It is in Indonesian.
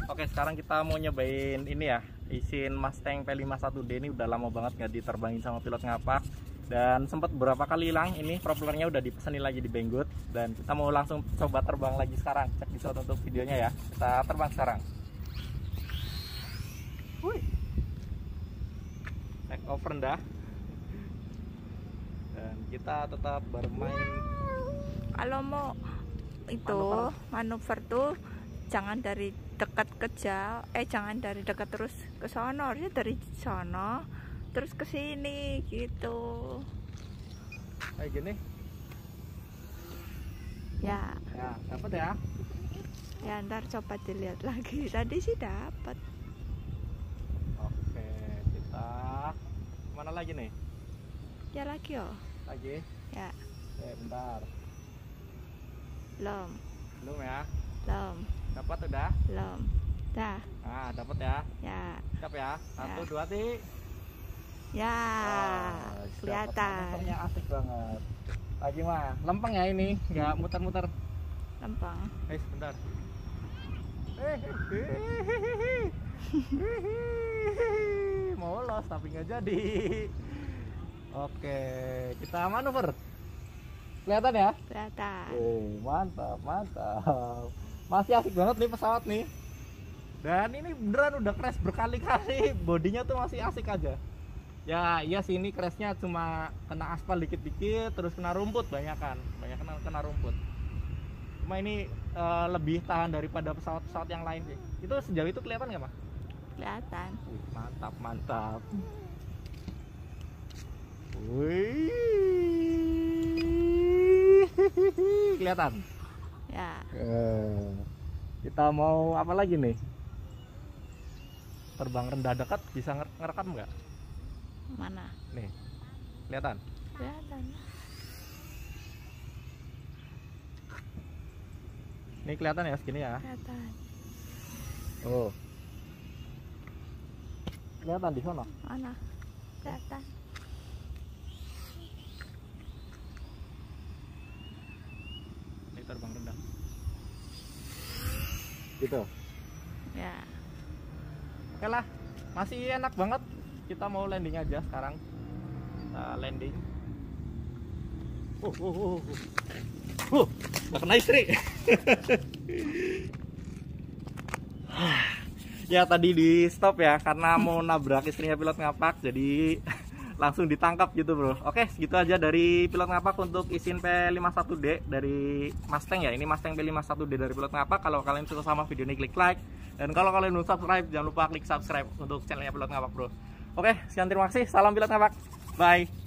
Oke, sekarang kita mau nyobain ini ya, Isin Mustang P51D. Ini udah lama banget nggak diterbangin sama pilot ngapak, dan sempat beberapa kali hilang. Ini propellernya udah dipesenin lagi di Banggood, dan kita mau langsung coba terbang lagi sekarang. Cek di shot untuk videonya ya. Kita terbang sekarang. Wih. Take off rendah. Dan kita tetap bermain. Kalau mau itu manuver tuh jangan dari dekat ke jauh, jangan dari dekat terus ke sono, harusnya dari sono terus ke sini gitu. Kayak gini. Ya. Ya, dapat ya. Ya ntar coba dilihat lagi. Tadi sih dapat. Oke, kita mana lagi nih? Ya lagi yo. Lagi. Ya. Oke, bentar. Belum. Belum ya? Belum. Dapat udah? Belum. Dah. Nah, dapat ya. Ya. Siap ya. 1, Ya. 2, 3. Ya. Kelihatan. Motornya asik banget. Lagi mah lempeng ya ini, nggak muter-muter. Lempeng. Bentar. Mau los tapi nggak jadi. Oke, kita manuver. Kelihatan ya? Kelihatan. Mantap, mantap. Masih asik banget nih pesawat nih. Dan ini beneran udah crash berkali-kali. Bodinya tuh masih asik aja. Ya iya sih, ini crashnya cuma kena aspal dikit-dikit, terus kena rumput banyak kena rumput. Cuma ini lebih tahan daripada pesawat-pesawat yang lain sih. Itu sejauh itu kelihatan nggak, Mas? Kelihatan. Mantap, mantap. Wih, kelihatan. Ya. Kita mau apa lagi nih? Terbang rendah dekat bisa ngerekam nggak? Mana? Nih, kelihatan. Kelihatan. Ini kelihatan ya segini ya. Kelihatan. Oh, kelihatan di sana. Mana? Kelihatan. Ini terbang rendah. Gitu. Ya. Oke lah, masih enak banget. Kita mau landing aja sekarang. Kita landing. Nggak kena istri. Ya tadi di stop ya karena mau nabrak istrinya pilot ngapak, jadi langsung ditangkap gitu bro. Oke, segitu aja dari pilot ngapak untuk Isin P51D dari Mustang ya. Ini Mustang P51D dari pilot ngapak. Kalau kalian suka sama video ini, klik like. Dan kalau kalian belum subscribe, jangan lupa klik subscribe untuk channelnya pilot ngapak bro. Oke, sekian, terima kasih. Salam pilot ngapak. Bye.